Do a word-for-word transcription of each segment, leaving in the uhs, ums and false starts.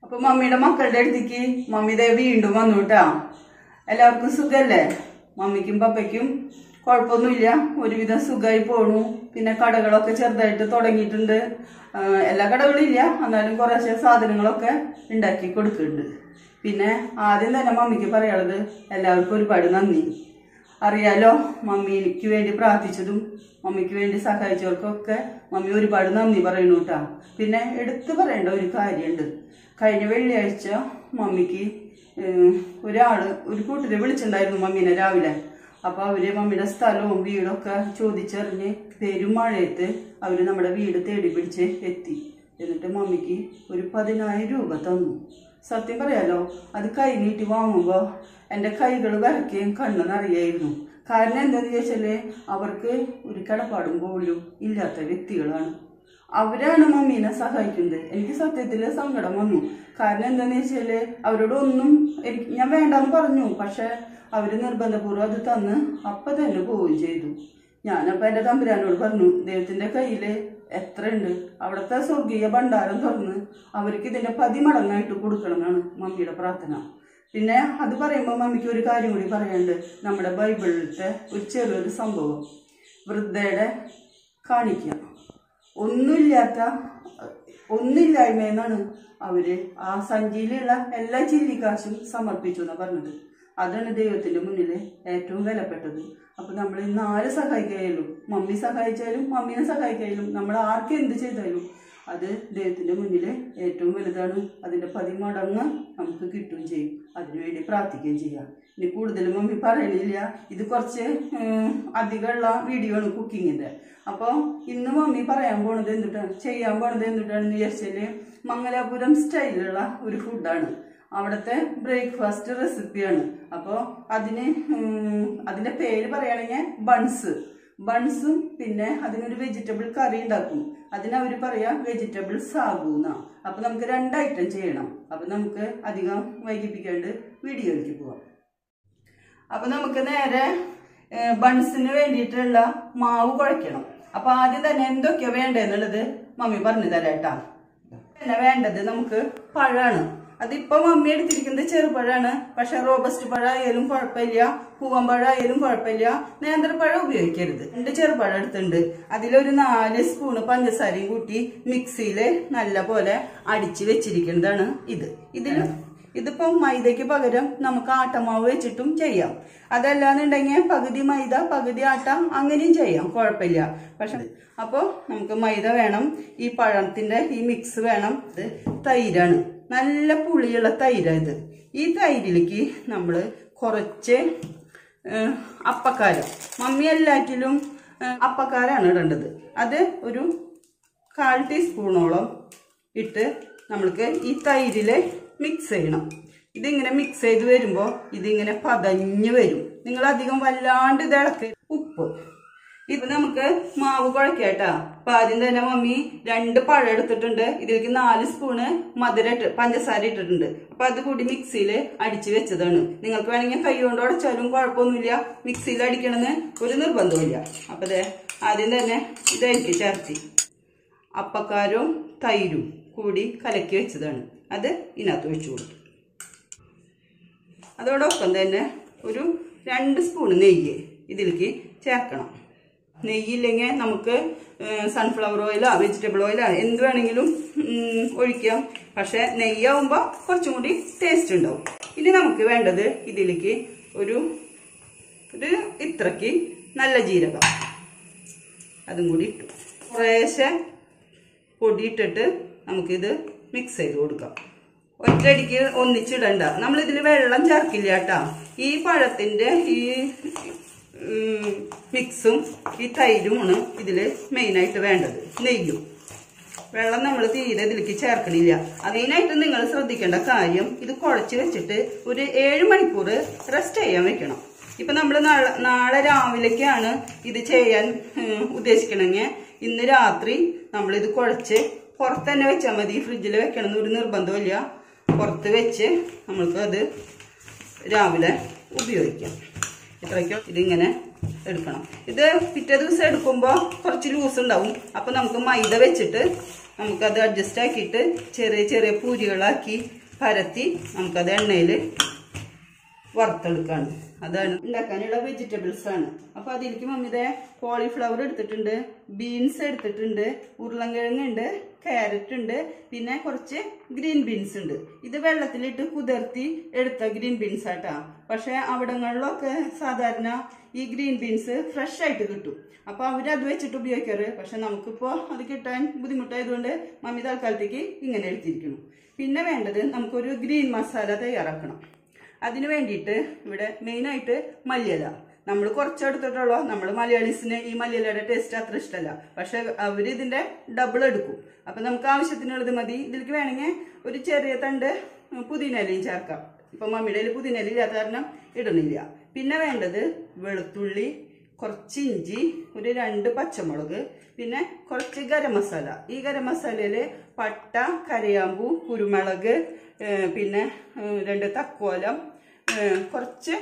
അപ്പൊ മമ്മിയുടെ മക്കളുടെ അടുത്തേക്ക് മമ്മി ദേ വീണ്ടും വന്നു കേട്ടാ. എല്ലാവർക്കും സുഖല്ലേ? മമ്മിക്കും പപ്പയ്ക്കും കുഴപ്പമൊന്നുമില്ല, ഒരുവിധം സുഖമായി പോണു. പിന്നെ കടകളൊക്കെ ചെറുതായിട്ട് തുടങ്ങിയിട്ടുണ്ട്. എല്ലാ കടകളും ഇല്ല, എന്നാലും കുറേശ്ശെ സാധനങ്ങളൊക്കെ ഉണ്ടാക്കി കൊടുക്കുന്നുണ്ട്. പിന്നെ ആദ്യം തന്നെ മമ്മിക്ക് പറയാനുള്ളത് എല്ലാവർക്കും ഒരുപാട് നന്ദി. അറിയാലോ, മമ്മിക്ക് വേണ്ടി പ്രാർത്ഥിച്ചതും മമ്മിക്ക് വേണ്ടി സഹായിച്ചവർക്കൊക്കെ മമ്മി ഒരുപാട് നന്ദി പറയുന്നു കേട്ടാ. പിന്നെ എടുത്തു പറയേണ്ട ഒരു കാര്യമുണ്ട്. കഴിഞ്ഞ വെള്ളിയാഴ്ച മമ്മിക്ക് ഒരാള് ഒരു കൂട്ടരെ വിളിച്ചിട്ടുണ്ടായിരുന്നു മമ്മീനെ രാവിലെ. അപ്പൊ അവര് മമ്മിയുടെ സ്ഥലവും വീടൊക്കെ ചോദിച്ചറിഞ്ഞ് പെരുമഴയത്ത് അവര് നമ്മുടെ വീട് തേടി പിടിച്ച് എത്തി. എന്നിട്ട് മമ്മിക്ക് ഒരു പതിനായിരം രൂപ തന്നു. സത്യം പറയാലോ, അത് കൈ നീട്ടി വാങ്ങുമ്പോ എൻ്റെ കൈകൾ വരയ്ക്കുകയും കണ്ണ് നിറയായിരുന്നു. കാരണം എന്താന്ന് ചോദിച്ചാല് അവർക്ക് ഒരു കടപ്പാടും പോലും ഇല്ലാത്ത വ്യക്തികളാണ്. അവരാണ് മമ്മീനെ സഹായിക്കുന്നത്. എനിക്ക് സത്യത്തില് സങ്കടം വന്നു. കാരണം എന്താന്ന് വെച്ചാല് അവരോട് ഒന്നും എനിക്ക് ഞാൻ വേണ്ടാന്ന് പറഞ്ഞു, പക്ഷെ അവര് നിർബന്ധപൂർവ്വം അത് തന്ന് അപ്പൊ തന്നെ പോവുകയും ചെയ്തു. ഞാനപ്പോ എന്റെ തമ്പുരാനോട് പറഞ്ഞു, ദൈവത്തിന്റെ കയ്യില് എത്ര ഉണ്ട്, അവിടുത്തെ സ്വർഗീയ ഭണ്ഡാരം തുറന്ന് അവർക്ക് ഇതിന്റെ പതിമടങ്ങായിട്ട് കൊടുക്കണം എന്നാണ് മമ്മിയുടെ പ്രാർത്ഥന. പിന്നെ അത് പറയുമ്പോൾ മമ്മിക്ക് ഒരു കാര്യം കൂടി പറയാനുണ്ട്. നമ്മുടെ ബൈബിളിലത്തെ ഒരു ചെറിയൊരു സംഭവം, വൃദ്ധയുടെ കാണിക്ക. ഒന്നുമില്ലാത്ത ഒന്നില്ലായ്മയെന്നാണ് അവര് ആ സഞ്ചിയിലുള്ള എല്ലാ ചില്ലിക്കാശും സമർപ്പിച്ചു എന്നാണ് പറഞ്ഞത്. അതാണ് ദൈവത്തിന്റെ മുന്നില് ഏറ്റവും വിലപ്പെട്ടത്. അപ്പൊ നമ്മൾ ഇന്ന് ആര് സഹായിക്കായാലും, മമ്മി സഹായിച്ചാലും മമ്മീനെ സഹായിക്കായാലും, നമ്മൾ ആർക്ക് എന്ത് ചെയ്താലും അത് ദൈവത്തിന്റെ മുന്നില് ഏറ്റവും വലുതാണ്. അതിന്റെ പതിമടങ്ങ് നമുക്ക് കിട്ടുകയും ചെയ്യും. അതിനുവേണ്ടി പ്രാർത്ഥിക്കുകയും ചെയ്യാം. ഇനി കൂടുതലും മമ്മി പറയണില്ല, ഇത് കുറച്ച് അധികമുള്ള വീഡിയോ ആണ് കുക്കിങ്ങിന്റെ. അപ്പൊ ഇന്ന് മമ്മി പറയാൻ പോണത് എന്തിട്ടാണ്, ചെയ്യാൻ പോണത് എന്തിട്ടാണെന്ന് വിചാരിച്ചാല് മംഗലാപുരം സ്റ്റൈലുള്ള ഒരു ഫുഡാണ്. അവിടുത്തെ ബ്രേക്ക്ഫാസ്റ്റ് റെസിപ്പിയാണ്. അപ്പോൾ അതിന് അതിന്റെ പേര് പറയുകയാണെങ്കിൽ ബൺസ് ബൺസും പിന്നെ അതിനൊരു വെജിറ്റബിൾ കറി ഉണ്ടാക്കും. അതിനവര് പറയാ വെജിറ്റബിൾ സാഗൂന്ന. അപ്പൊ നമുക്ക് രണ്ട് ഐറ്റം ചെയ്യണം. അപ്പൊ നമുക്ക് അധികം വൈകിപ്പിക്കാണ്ട് വീഡിയോയിലേക്ക് പോവാം. അപ്പൊ നമുക്ക് നേരെ ബൺസിന് വേണ്ടിയിട്ടുള്ള മാവ് കുഴയ്ക്കണം. അപ്പൊ ആദ്യം തന്നെ എന്തൊക്കെയാ വേണ്ടതെന്നുള്ളത് മമ്മി പറഞ്ഞു തരാട്ടാ. പിന്നെ വേണ്ടത് നമുക്ക് പഴമാണ്. അതിപ്പോ മമ്മി എടുത്തിരിക്കുന്നത് ചെറുപഴമാണ്. പക്ഷെ റോബസ്റ്റ് പഴമായാലും കുഴപ്പമില്ല, പൂവമ്പഴമായാലും കുഴപ്പമില്ല, നേന്ത്രപ്പഴം ഉപയോഗിക്കരുത്. രണ്ട് ചെറുപഴം എടുത്തിട്ടുണ്ട്. അതിലൊരു നാല് സ്പൂണ് പഞ്ചസാരയും കൂട്ടി മിക്സിയില് നല്ല പോലെ അടിച്ച് വെച്ചിരിക്കുന്നതാണ് ഇത്. ഇതിൽ ഇതിപ്പോ മൈദയ്ക്ക് പകരം നമുക്ക് ആട്ടമാവ് വെച്ചിട്ടും ചെയ്യാം. അതല്ലാന്നുണ്ടെങ്കിൽ പകുതി മൈദ പകുതി ആട്ട അങ്ങനെയും ചെയ്യാം, കുഴപ്പമില്ല. പക്ഷെ അപ്പൊ നമുക്ക് മൈദ വേണം, ഈ പഴത്തിന്റെ ഈ മിക്സ് വേണം. ഇത് തൈരാണ്, നല്ല പുളിയുള്ള തൈര. ഇത് ഈ തൈരിലേക്ക് നമ്മൾ കുറച്ച് അപ്പക്കാരം, മമ്മി എല്ലാറ്റിലും അപ്പക്കാരാണ് ഇടേണ്ടത്. അത് ഒരു കാൽ ടീസ്പൂണോളം ഇട്ട് നമ്മൾക്ക് ഈ തൈരില് മിക്സ് ചെയ്യണം. ഇതിങ്ങനെ മിക്സ് ചെയ്ത് വരുമ്പോൾ ഇതിങ്ങനെ പതഞ്ഞ് വരും. നിങ്ങൾ അധികം വല്ലാണ്ട് ഇത് ഇളക്കി. ഉപ്പ് ഇത് നമുക്ക് മാവ് കുഴക്കേട്ടാ. അപ്പൊ ആദ്യം തന്നെ മമ്മി രണ്ട് പഴം എടുത്തിട്ടുണ്ട്. ഇതിലേക്ക് നാല് സ്പൂണ് മധുര ഇട്ട് പഞ്ചസാര ഇട്ടിട്ടുണ്ട്. അപ്പൊ അത് കൂടി മിക്സിയിൽ അടിച്ചു വെച്ചതാണ്. നിങ്ങൾക്ക് വേണമെങ്കിൽ കൈ കൊണ്ട് ഉടച്ചാലും കുഴപ്പമൊന്നുമില്ല, മിക്സിയിൽ അടിക്കണമെന്ന് ഒരു നിർബന്ധമില്ല. അപ്പൊ അതെ ആദ്യം തന്നെ ഇതായിരിക്കും ചേർത്തി അപ്പക്കാരും തൈരും കൂടി കലക്കി വെച്ചതാണ്. അത് ഇതിനകത്ത് വെച്ചു കൊടുത്തു. അതോടൊപ്പം തന്നെ ഒരു രണ്ട് സ്പൂണ് നെയ്യ് ഇതിലേക്ക് ചേർക്കണം. നെയ്യില്ലെങ്കിൽ നമുക്ക് സൺഫ്ലവർ ഓയിലോ വെജിറ്റബിൾ ഓയിലോ എന്ത് വേണമെങ്കിലും ഒഴിക്കാം. പക്ഷെ നെയ്യാവുമ്പോൾ കുറച്ചും കൂടി ടേസ്റ്റ് ഉണ്ടാവും. ഇനി നമുക്ക് വേണ്ടത് ഇതിലേക്ക് ഒരു ഒരു ഇത്രയ്ക്ക് നല്ല ജീരകം, അതും കൂടി ഇട്ടു. കുറേശ്ശെ പൊടിയിട്ടിട്ട് നമുക്കിത് മിക്സ് ചെയ്ത് കൊടുക്കാം. ഒറ്റയടിക്ക് ഒന്നിച്ചിടണ്ട. നമ്മളിതിൽ വെള്ളം ചേർക്കില്ല കേട്ടാ. ഈ പഴത്തിന്റെ ഈ മിക്സും ഈ തൈരുമാണ് ഇതില് മെയിനായിട്ട് വേണ്ടത്. നെയ്യും വെള്ളം നമ്മൾ തീരെ ഇതിലേക്ക് ചേർക്കണില്ല. അതിനായിട്ട് നിങ്ങൾ ശ്രദ്ധിക്കേണ്ട കാര്യം, ഇത് കുഴച്ച് വെച്ചിട്ട് ഒരു ഏഴ് മണിക്കൂർ റെസ്റ്റ് ചെയ്യാൻ വെക്കണം. ഇപ്പൊ നമ്മൾ നാളെ നാളെ രാവിലേക്കാണ് ഇത് ചെയ്യാൻ ഉദ്ദേശിക്കണമെങ്കിൽ ഇന്ന് രാത്രി നമ്മളിത് കുഴച്ച് പുറത്ത് തന്നെ വെച്ചാൽ മതി. ഫ്രിഡ്ജിൽ വെക്കണം എന്നൊരു നിർബന്ധമില്ല. പുറത്ത് വെച്ച് നമ്മൾക്ക് അത് രാവിലെ ഉപയോഗിക്കാം. ഇത്രയ്ക്കോ ഇതിങ്ങനെ എടുക്കണം. ഇത് പിറ്റേ ദിവസം എടുക്കുമ്പോൾ കുറച്ച് ലൂസ് ഉണ്ടാവും. അപ്പം നമുക്ക് മൈദ വെച്ചിട്ട് നമുക്കത് അഡ്ജസ്റ്റ് ആക്കിയിട്ട് ചെറിയ ചെറിയ പൂരികളാക്കി പരത്തി നമുക്കത് എണ്ണയിൽ വറുത്തെടുക്കാണ്. അതാണ് ഉണ്ടാക്കാനുള്ള വെജിറ്റബിൾസ് ആണ്. അപ്പൊ അതിലേക്ക് മമ്മിതെ കോളിഫ്ലവർ എടുത്തിട്ടുണ്ട്, ബീൻസ് എടുത്തിട്ടുണ്ട്, ഉരുളൻകിഴങ്ങുണ്ട്, ക്യാരറ്റ് ഉണ്ട്, പിന്നെ കുറച്ച് ഗ്രീൻ ബീൻസ് ഉണ്ട്. ഇത് വെള്ളത്തിലിട്ട് കുതിർത്തി എടുത്ത ഗ്രീൻ ബീൻസ് ആട്ടാ. പക്ഷെ അവിടങ്ങളിലൊക്കെ സാധാരണ ഈ ഗ്രീൻ ബീൻസ് ഫ്രഷ് ആയിട്ട് കിട്ടും. അപ്പൊ അവരത് വെച്ചിട്ട് ഉപയോഗിക്കാറ്. പക്ഷെ നമുക്കിപ്പോ അത് കിട്ടാൻ ബുദ്ധിമുട്ടായതുകൊണ്ട് മമ്മി തൽക്കാലത്തേക്ക് ഇങ്ങനെ എടുത്തിരിക്കുന്നു. പിന്നെ വേണ്ടത് നമുക്കൊരു ഗ്രീൻ മസാല തയ്യാറാക്കണം. അതിന് വേണ്ടിയിട്ട് ഇവിടെ മെയിനായിട്ട് മല്ലിയില. നമ്മൾ കുറച്ചെടുത്തിട്ടുള്ളൂ. നമ്മൾ മലയാളീസിന് ഈ മല്ലിയിലയുടെ ടേസ്റ്റ് അത്ര ഇഷ്ടമല്ല. പക്ഷെ അവർ ഇതിന്റെ ഡബിൾ എടുക്കും. അപ്പൊ നമുക്ക് ആവശ്യത്തിനുള്ളത് മതി. ഇതിലേക്ക് വേണമെങ്കിൽ ഒരു ചെറിയ തണ്ട് പുതിനയിലയും ചേർക്കാം. ഇപ്പൊ മമ്മിയുടെ പുതിനയില ഇല്ലാത്ത കാരണം ഇടണില്ല. പിന്നെ വേണ്ടത് വെളുത്തുള്ളി, കുറച്ച് ഇഞ്ചി, ഒരു രണ്ട് പച്ചമുളക്, പിന്നെ കുറച്ച് ഗരം മസാല. ഈ ഗരം മസാലയില് പട്ട, കരയാമ്പൂ, കുരുമുളക്, പിന്നെ രണ്ട് തക്കോലം, കുറച്ച്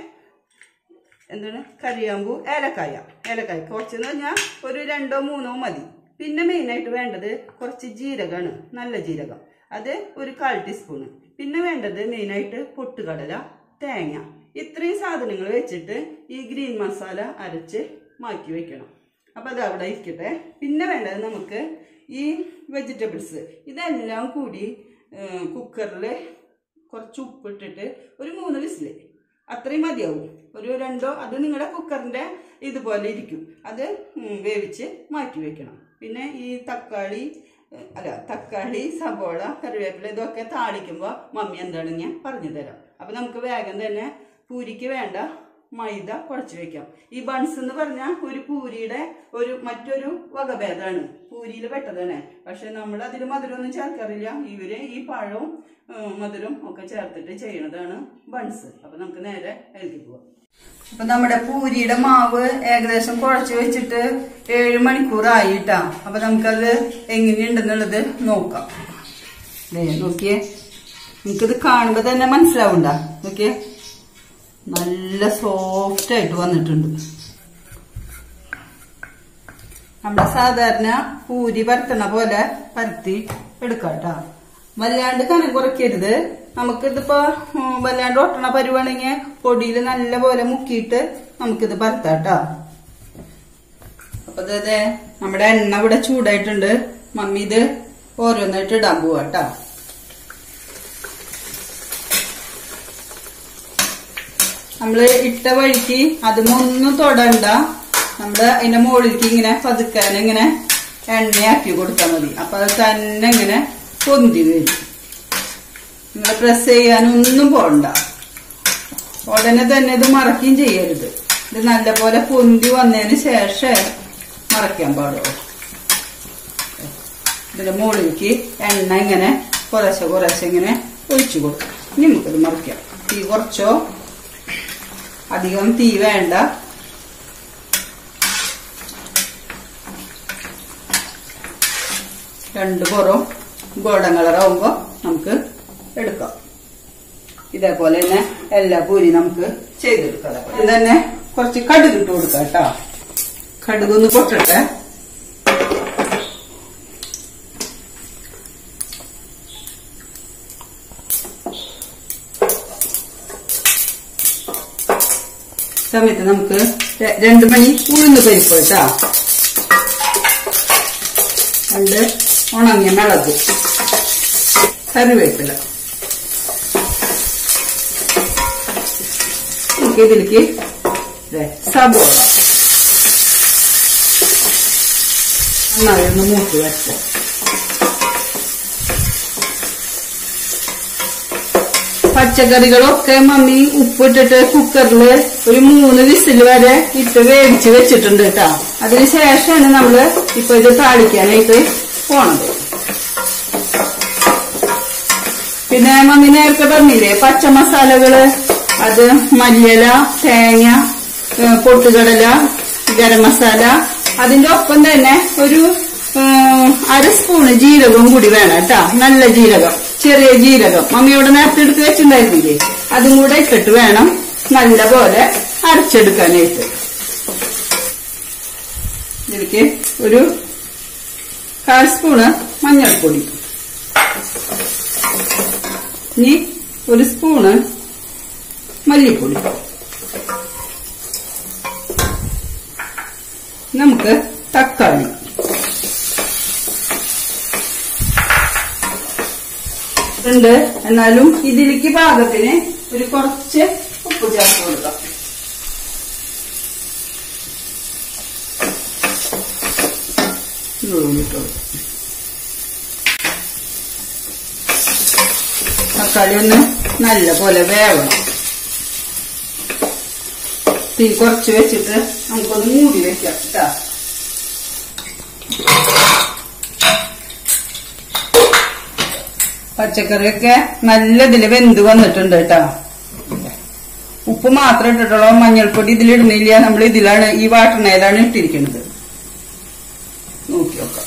എന്താണ് കറിയാമ്പൂ, ഏലക്കായ. ഏലക്കായ കുറച്ചെന്ന് പറഞ്ഞാൽ ഒരു രണ്ടോ മൂന്നോ മതി. പിന്നെ മെയിനായിട്ട് വേണ്ടത് കുറച്ച് ജീരകമാണ്, നല്ല ജീരകം. അത് ഒരു കാൽ ടീസ്പൂണ്. പിന്നെ വേണ്ടത് മെയിനായിട്ട് പൊട്ടുകടല, തേങ്ങ. ഇത്രയും സാധനങ്ങൾ വെച്ചിട്ട് ഈ ഗ്രീൻ മസാല അരച്ച് മാറ്റി വെക്കണം. അപ്പൊ അത് അവിടെ ഇരിക്കട്ടെ. പിന്നെ വേണ്ടത് നമുക്ക് ഈ വെജിറ്റബിൾസ് ഇതെല്ലാം കൂടി കുക്കറിൽ കുറച്ച് ഉപ്പിട്ടിട്ട് ഒരു മൂന്ന് വിസില് അത്രയും മതിയാവും. ഒരു രണ്ടോ, അത് നിങ്ങളുടെ കുക്കറിന്റെ ഇതുപോലെ ഇരിക്കും. അത് വേവിച്ച് മാറ്റി വെക്കണം. പിന്നെ ഈ തക്കാളി അല്ല തക്കാളി, സബോള, കറിവേപ്പില ഇതൊക്കെ താളിക്കുമ്പോൾ മമ്മി എന്താണ് ഞാൻ പറഞ്ഞു തരാം. അപ്പൊ നമുക്ക് വേഗം തന്നെ പൂരിക്ക് വേണ്ട മൈദ കുഴച്ച് വെക്കാം. ഈ ബൺസ് എന്ന് പറഞ്ഞാൽ ഒരു പൂരിയുടെ ഒരു മറ്റൊരു വകഭേദമാണ്. പൂരിയിൽ പെട്ടതാണ്. പക്ഷെ നമ്മൾ അതിൽ മധുരമൊന്നും ചേർക്കാറില്ല. ഇവര് ഈ പഴവും മധുരം ഒക്കെ ചേർത്തിട്ട് ചെയ്യണതാണ് ബൺസ്. അപ്പൊ നമുക്ക് നേരെ അതിലേക്ക് പോവാം. അപ്പൊ നമ്മുടെ പൂരിയുടെ മാവ് ഏകദേശം കുഴച്ച് വെച്ചിട്ട് ഏഴ് മണിക്കൂറായിട്ടാ. അപ്പൊ നമുക്കത് എങ്ങനെയുണ്ടെന്നുള്ളത് നോക്കാം. നോക്കിയേ, നിങ്ങൾക്കിത് കാണുമ്പോ തന്നെ മനസ്സിലാവണ്ട. നോക്കിയേ, നല്ല സോഫ്റ്റ് ആയിട്ട് വന്നിട്ടുണ്ട്. നമ്മുടെ സാധാരണ പൂരി പരത്തണ പോലെ പരത്തി എടുക്കാട്ടോ. വല്ലാണ്ട് കനം കുറയ്ക്കരുത്. നമുക്കിതിപ്പോ വല്ലാണ്ട് ഒട്ടണ പരുവാണെങ്കിൽ പൊടിയിൽ നല്ല പോലെ മുക്കിയിട്ട് നമുക്കിത് പരത്താട്ടോ. അപ്പൊ അതെ നമ്മുടെ എണ്ണ ഇവിടെ ചൂടായിട്ടുണ്ട്. മമ്മി ഇത് ഓരോന്നായിട്ട് ഇടാൻ പോവാട്ടോ. നമ്മള് ഇട്ട വഴിക്ക് അതുമൊന്നും തൊടണ്ട. നമ്മള് അതിന്റെ മുകളിലേക്ക് ഇങ്ങനെ പതുക്കാൻ ഇങ്ങനെ എണ്ണയാക്കി കൊടുത്താൽ മതി. അപ്പൊ അത് തന്നെ ഇങ്ങനെ പൊന്തി വരും. നിങ്ങള് പ്രസ് ചെയ്യാനൊന്നും പോണ്ട. ഉടനെ തന്നെ ഇത് മറക്കുകയും ചെയ്യരുത്. ഇത് നല്ലപോലെ പൊന്തി വന്നതിന് ശേഷം മറക്കാൻ പാടുള്ളൂ. ഇതിന്റെ മുകളിലേക്ക് എണ്ണ ഇങ്ങനെ കുറേശ്ശെ കുറേശ്ശെ ഇങ്ങനെ ഒഴിച്ചു കൊടുക്കും. ഇനി നമുക്കിത് മറിക്കാം. തീ കുറച്ചോ, അധികം തീ വേണ്ട. രണ്ട് പുറം ഗോൾഡൻ കളർ ആവുമ്പോ നമുക്ക് എടുക്കാം. ഇതേപോലെ തന്നെ എല്ലാ പൂരി നമുക്ക് ചെയ്തെടുക്കാം. ഇത് തന്നെ കുറച്ച് കടുക് ഇട്ട് കൊടുക്കാം കേട്ടോ. കടുകൊന്ന് പൊട്ടട്ടെ. സമയത്ത് നമുക്ക് രണ്ട് മണി ഉഴുന്ന് പരിപ്പ് കേട്ടാ, രണ്ട് ഉണങ്ങിയ മുളക്, കറിവേപ്പില. നമുക്ക് ഇതിലേക്ക് സബോള നന്നായി ഒന്ന് മൂത്ത് വെച്ച പച്ചക്കറികളൊക്കെ മമ്മി ഉപ്പിട്ടിട്ട് കുക്കറിൽ ഒരു മൂന്ന് വിസിൽ വരെ ഇട്ട് വേവിച്ച് വെച്ചിട്ടുണ്ട് കേട്ടാ. അതിനുശേഷമാണ് നമ്മള് ഇപ്പൊ ഇത് താളിക്കാനായിട്ട് പോണത്. പിന്നെ മമ്മി നേരത്തെ പറഞ്ഞില്ലേ പച്ചമസാലകള്, അത് മല്ലിയില, തേങ്ങ, പൊട്ടുകടല, ഗരം മസാല. അതിന്റെ ഒപ്പം തന്നെ ഒരു അര സ്പൂണ് ജീരകവും കൂടി വേണം കേട്ടാ. നല്ല ജീരകം, ചെറിയ ജീരകം മമ്മിയോട് നേരത്തെ എടുത്ത് വെച്ചിട്ടുണ്ടായിരുന്നില്ലേ, അതും കൂടെ ഇട്ടിട്ട് വേണം നല്ല പോലെ അരച്ചെടുക്കാനായിട്ട്. ഇതിലേക്ക് ഒരു കാൽ സ്പൂണ് മഞ്ഞൾപ്പൊടി, ഇനി ഒരു സ്പൂണ് മല്ലിപ്പൊടി. നമുക്ക് തക്കാളി, ഉണ്ട് എന്നാലും ഇതിലേക്ക് പാകത്തിന് ഒരു കുറച്ച് ഉപ്പ് ചേർത്ത് കൊടുക്കാം. തക്കാളി ഒന്ന് നല്ല പോലെ വേവണം. തീ കുറച്ച് വെച്ചിട്ട് നമുക്കൊന്ന് മൂടി വെക്കാം കേട്ടാ. പച്ചക്കറിയൊക്കെ നല്ല ഇതില് വെന്ത് വന്നിട്ടുണ്ട് കേട്ടാ. ഉപ്പ് മാത്രം ഇട്ടിട്ടുള്ളൂ, മഞ്ഞൾപ്പൊടി ഇതിലിടുന്നില്ല. നമ്മൾ ഇതിലാണ് ഈ വാട്ടണയിലാണ് ഇട്ടിരിക്കുന്നത്. നോക്കി നോക്കാം.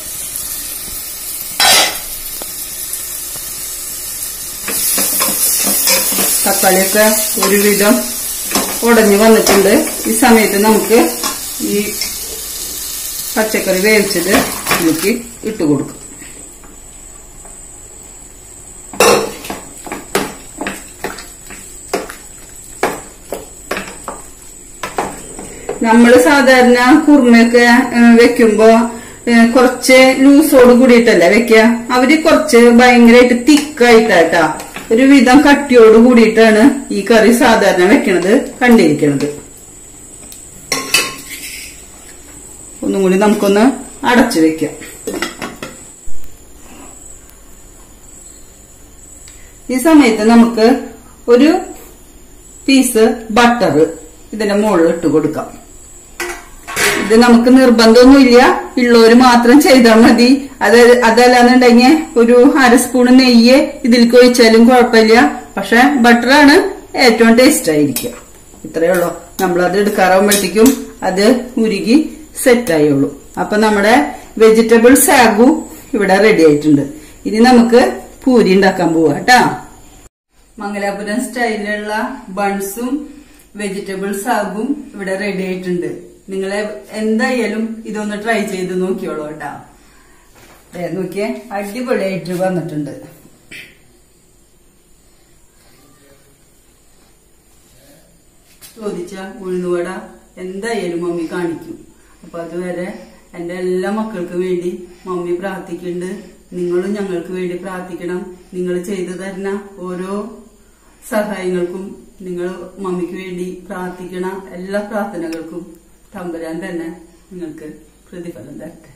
തക്കാളിയൊക്കെ ഒരുവിധം ഉടഞ്ഞു വന്നിട്ടുണ്ട്. ഈ സമയത്ത് നമുക്ക് ഈ പച്ചക്കറി വേവിച്ചത് ഇതിലേക്ക് ഇട്ട് കൊടുക്കും. നമ്മള് സാധാരണ കുറുമയൊക്കെ വെക്കുമ്പോ കുറച്ച് ലൂസോട് കൂടിയിട്ടല്ലേ വെക്കുക. അവര് കുറച്ച് ഭയങ്കരമായിട്ട് തിക്കായിട്ടാട്ടാ, ഒരുവിധം കട്ടിയോട് കൂടിയിട്ടാണ് ഈ കറി സാധാരണ വെക്കണത് കണ്ടിരിക്കണത്. ഒന്നും കൂടി നമുക്കൊന്ന് അടച്ചു വെക്കാം. ഈ സമയത്ത് നമുക്ക് ഒരു പീസ് ബട്ടർ ഇതിന്റെ മുകളിൽ ഇട്ട് കൊടുക്കാം. ഇത് നമുക്ക് നിർബന്ധമൊന്നുമില്ല, ഉള്ളവര് മാത്രം ചെയ്താൽ മതി. അത് അതല്ലാന്നുണ്ടെങ്കിൽ ഒരു അര സ്പൂണ് നെയ്യ് ഇതിലേക്ക് ഒഴിച്ചാലും കുഴപ്പമില്ല. പക്ഷെ ബട്ടറാണ് ഏറ്റവും ടേസ്റ്റ് ആയിരിക്കുക. ഇത്രയേ ഉള്ളൂ. നമ്മളത് എടുക്കാറാവുമ്പോഴത്തേക്കും അത് ഉരുകി സെറ്റായുള്ളൂ. അപ്പൊ നമ്മുടെ വെജിറ്റബിൾ സാഗു ഇവിടെ റെഡി ആയിട്ടുണ്ട്. ഇനി നമുക്ക് പൂരി ഉണ്ടാക്കാൻ പോവാ കേട്ടാ. മംഗലാപുരം സ്റ്റൈലിലുള്ള ബൺസും വെജിറ്റബിൾ സാഗും ഇവിടെ റെഡി ആയിട്ടുണ്ട്. നിങ്ങളെ എന്തായാലും ഇതൊന്ന് ട്രൈ ചെയ്ത് നോക്കിയോളൂ കേട്ടാ. നോക്കിയേ, അടിപൊളിയായിട്ട് വന്നിട്ടുണ്ട്. ചോദിച്ച ഉഴുന്നുവട എന്തായാലും മമ്മി കാണിക്കും. അപ്പൊ അതുവരെ എന്റെ എല്ലാ മക്കൾക്കും വേണ്ടി മമ്മി പ്രാർത്ഥിക്കുന്നുണ്ട്. നിങ്ങളും ഞങ്ങൾക്ക് വേണ്ടി പ്രാർത്ഥിക്കണം. നിങ്ങൾ ചെയ്തു തരുന്ന ഓരോ സഹായങ്ങൾക്കും നിങ്ങൾ മമ്മിക്ക് വേണ്ടി പ്രാർത്ഥിക്കണ എല്ലാ പ്രാർത്ഥനകൾക്കും തമ്പുരാൻ തന്നെ നിങ്ങൾക്ക് പ്രതിഫലം തരട്ടെ.